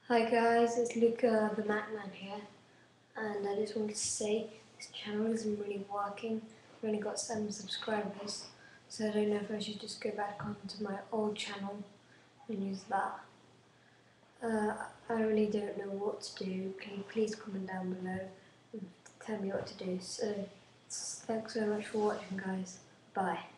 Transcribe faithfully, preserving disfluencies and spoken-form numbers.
Hi guys, it's Luca the Macman here, and I just wanted to say this channel isn't really working. I've only got seven subscribers, so I don't know if I should just go back onto my old channel and use that. Uh, I really don't know what to do. Can you please comment down below and tell me what to do? So, thanks so much for watching guys. Bye.